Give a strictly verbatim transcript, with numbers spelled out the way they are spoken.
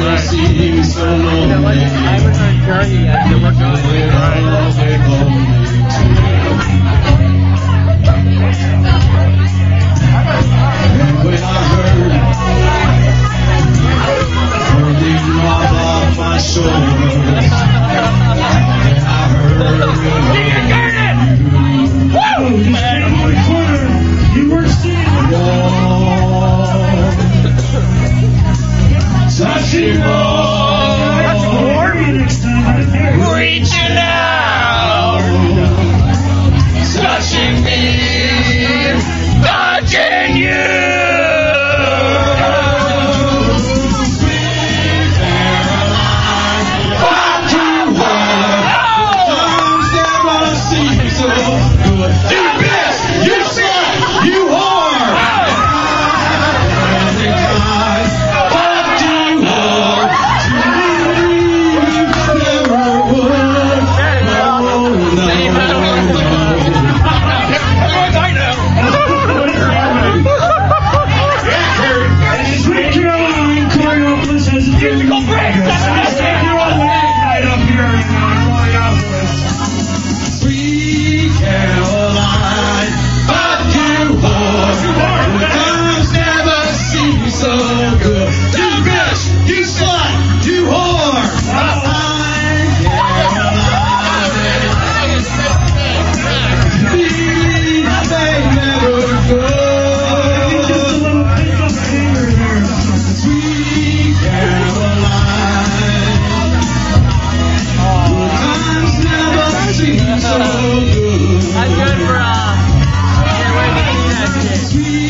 they seem so lonely. You know what? I was on a journey after we're going. When I heard hurling mob off my shoulders, when I heard you, woo! Man, on my corner, you were seeing the wall, touching all, reaching out, touching me, touching you. I'm good for, uh, can't wait to see that shit.